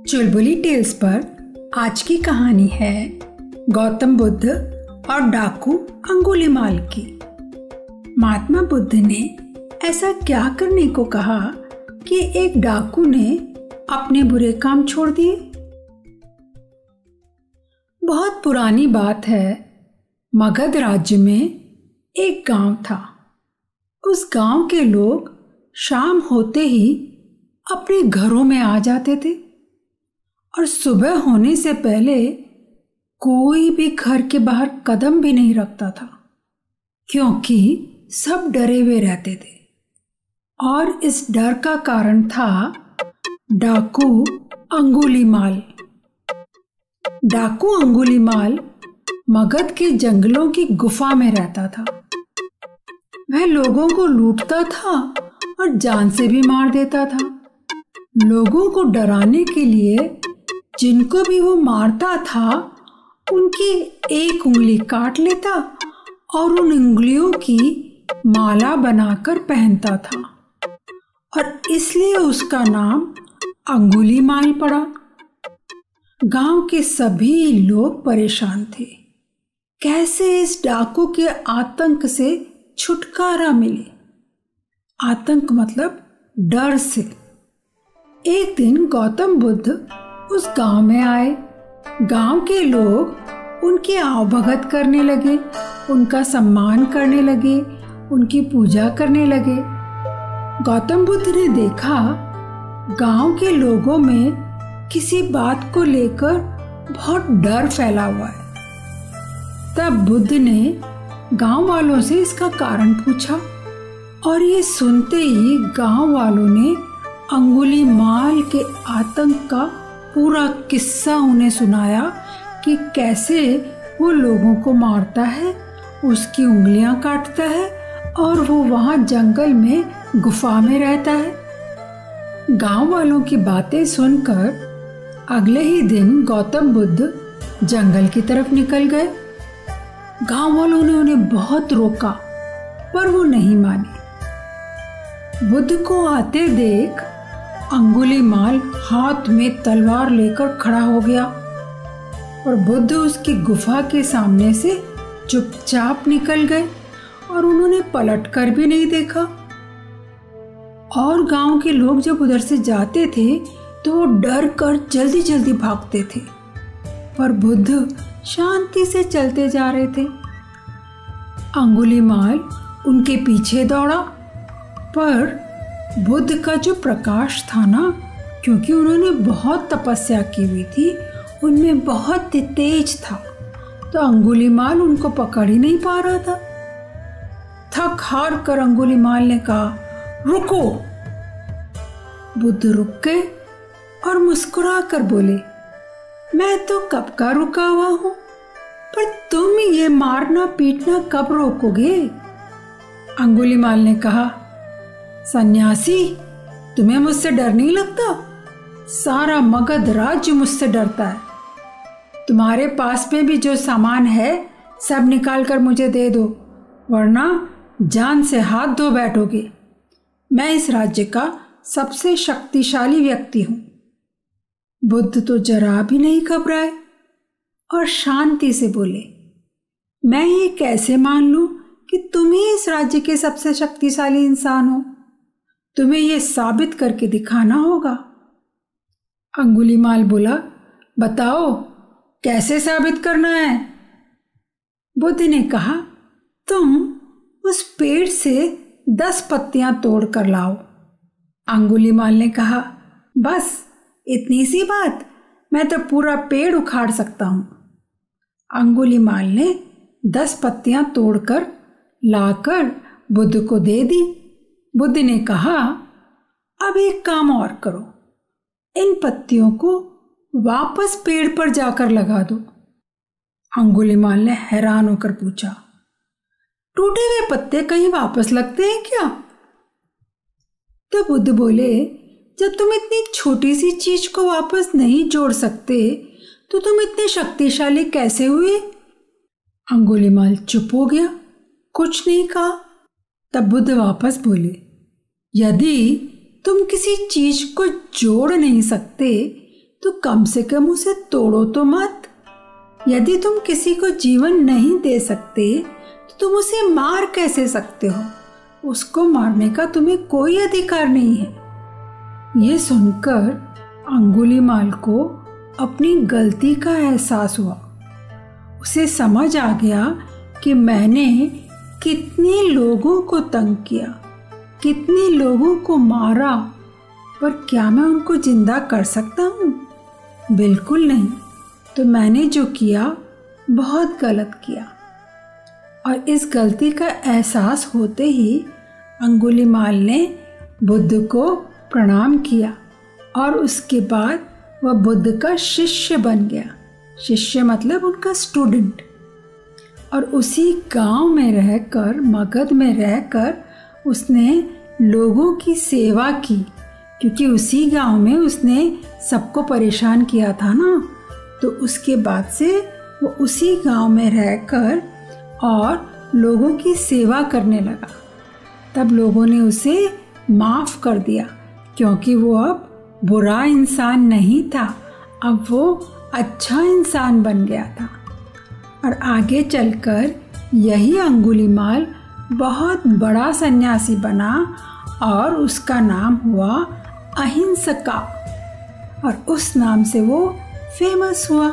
चुलबुली tales पर आज की कहानी है गौतम बुद्ध और डाकू अंगुलीमाल की। महात्मा बुद्ध ने ऐसा क्या करने को कहा कि एक डाकू ने अपने बुरे काम छोड़ दिए। बहुत पुरानी बात है। मगध राज्य में एक गांव था। उस गांव के लोग शाम होते ही अपने घरों में आ जाते थे और सुबह होने से पहले कोई भी घर के बाहर कदम भी नहीं रखता था, क्योंकि सब डरे हुए रहते थे। और इस डर का कारण था डाकू अंगुलीमाल। डाकू अंगुलीमाल मगध के जंगलों की गुफा में रहता था। वह लोगों को लूटता था और जान से भी मार देता था। लोगों को डराने के लिए जिनको भी वो मारता था उनकी एक उंगली काट लेता और उन उंगलियों की माला बनाकर पहनता था, और इसलिए उसका नाम अंगुलीमाल पड़ा। गांव के सभी लोग परेशान थे, कैसे इस डाकू के आतंक से छुटकारा मिले। आतंक मतलब डर से। एक दिन गौतम बुद्ध उस गांव में आए। गांव के लोग उनकी आवभगत करने लगे, उनका सम्मान करने लगे, उनकी पूजा करने लगे। गौतम बुद्ध ने देखा गांव के लोगों में किसी बात को लेकर बहुत डर फैला हुआ है। तब बुद्ध ने गांव वालों से इसका कारण पूछा, और ये सुनते ही गांव वालों ने अंगुलीमाल के आतंक का पूरा किस्सा उन्हें सुनाया कि कैसे वो लोगों को मारता है, उसकी उंगलियां काटता है और वो वहां जंगल में गुफा में रहता है। गांव वालों की बातें सुनकर अगले ही दिन गौतम बुद्ध जंगल की तरफ निकल गए। गांव वालों ने उन्हें बहुत रोका, पर वो नहीं माने। बुद्ध को आते देख अंगुलीमाल हाथ में तलवार लेकर खड़ा हो गया और बुद्ध उसकी गुफा के सामने से चुपचाप निकल गए और उन्होंने पलट कर भी नहीं देखा। और गांव के लोग जब उधर से जाते थे तो वो डर कर जल्दी जल्दी भागते थे, पर बुद्ध शांति से चलते जा रहे थे। अंगुलीमाल उनके पीछे दौड़ा, पर बुद्ध का जो प्रकाश था ना, क्योंकि उन्होंने बहुत तपस्या की हुई थी, उनमें बहुत तेज था, तो अंगुलीमाल उनको पकड़ ही नहीं पा रहा था। थक हार कर अंगुलीमाल ने कहा, रुको। बुद्ध रुक गए और मुस्कुरा कर बोले, मैं तो कब का रुका हुआ हूं, पर तुम ये मारना पीटना कब रोकोगे? अंगुलीमाल ने कहा, सन्यासी, तुम्हें मुझसे डर नहीं लगता? सारा मगध राज्य मुझसे डरता है। तुम्हारे पास में भी जो सामान है सब निकाल कर मुझे दे दो, वरना जान से हाथ धो बैठोगे। मैं इस राज्य का सबसे शक्तिशाली व्यक्ति हूं। बुद्ध तो जरा भी नहीं घबराए और शांति से बोले, मैं ये कैसे मान लूं कि तुम ही इस राज्य के सबसे शक्तिशाली इंसान हो? तुम्हें यह साबित करके दिखाना होगा। अंगुलीमाल बोला, बताओ कैसे साबित करना है? बुद्ध ने कहा, तुम उस पेड़ से 10 पत्तियां तोड़ कर लाओ। अंगुलीमाल ने कहा, बस इतनी सी बात? मैं तो पूरा पेड़ उखाड़ सकता हूं। अंगुलीमाल ने 10 पत्तियां तोड़कर लाकर बुद्ध को दे दी। बुद्ध ने कहा, अब एक काम और करो, इन पत्तियों को वापस पेड़ पर जाकर लगा दो। अंगुलीमाल ने हैरान होकर पूछा, टूटे हुए पत्ते कहीं वापस लगते हैं क्या? तो बुद्ध बोले, जब तुम इतनी छोटी सी चीज को वापस नहीं जोड़ सकते तो तुम इतने शक्तिशाली कैसे हुए? अंगुलीमाल चुप हो गया, कुछ नहीं कहा। तब बुद्ध वापस बोले, यदि तुम किसी चीज को जोड़ नहीं सकते तो कम से कम उसे तोड़ो तो मत। यदि तुम किसी को जीवन नहीं दे सकते तो तुम उसे मार कैसे सकते हो? उसको मारने का तुम्हें कोई अधिकार नहीं है। ये सुनकर अंगुलीमाल को अपनी गलती का एहसास हुआ। उसे समझ आ गया कि मैंने कितने लोगों को तंग किया, कितने लोगों को मारा, पर क्या मैं उनको जिंदा कर सकता हूँ? बिल्कुल नहीं। तो मैंने जो किया बहुत गलत किया। और इस गलती का एहसास होते ही अंगुलीमाल ने बुद्ध को प्रणाम किया और उसके बाद वह बुद्ध का शिष्य बन गया। शिष्य मतलब उनका स्टूडेंट। और उसी गांव में रहकर, मगध में रहकर उसने लोगों की सेवा की, क्योंकि उसी गांव में उसने सबको परेशान किया था ना। तो उसके बाद से वो उसी गांव में रहकर और लोगों की सेवा करने लगा। तब लोगों ने उसे माफ़ कर दिया, क्योंकि वो अब बुरा इंसान नहीं था, अब वो अच्छा इंसान बन गया था। और आगे चलकर यही अंगुलीमाल बहुत बड़ा सन्यासी बना और उसका नाम हुआ अहिंसका, और उस नाम से वो फेमस हुआ।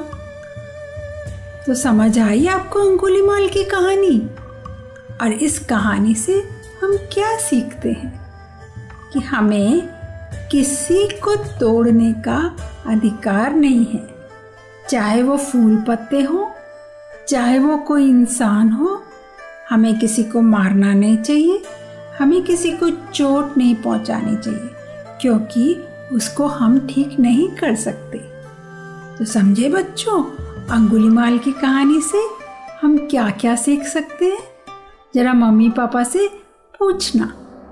तो समझ आई आपको अंगुलीमाल की कहानी? और इस कहानी से हम क्या सीखते हैं? कि हमें किसी को तोड़ने का अधिकार नहीं है, चाहे वो फूल पत्ते हो, चाहे वो कोई इंसान हो। हमें किसी को मारना नहीं चाहिए, हमें किसी को चोट नहीं पहुंचानी चाहिए, क्योंकि उसको हम ठीक नहीं कर सकते। तो समझे बच्चों, अंगुलीमाल की कहानी से हम क्या क्या सीख सकते हैं? जरा मम्मी पापा से पूछना।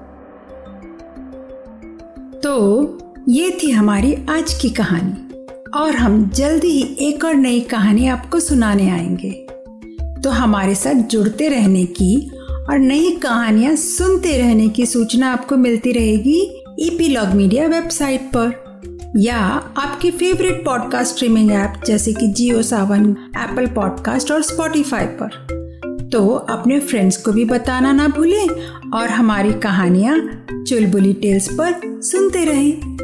तो ये थी हमारी आज की कहानी, और हम जल्दी ही एक और नई कहानी आपको सुनाने आएंगे। तो हमारे साथ जुड़ते रहने की और नई कहानियाँ सुनते रहने की सूचना आपको मिलती रहेगी ईपीलॉग मीडिया वेबसाइट पर या आपके फेवरेट पॉडकास्ट स्ट्रीमिंग ऐप जैसे कि जियो सावन, एप्पल पॉडकास्ट और स्पॉटिफाई पर। तो अपने फ्रेंड्स को भी बताना ना भूलें और हमारी कहानियाँ चुलबुली टेल्स पर सुनते रहें।